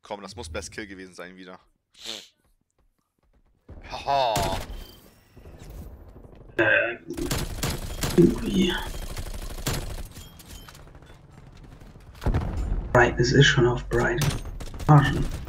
Komm, das muss Best Kill gewesen sein wieder. Haha. Irgendwie. Brightness ist schon auf Bright. Arschen.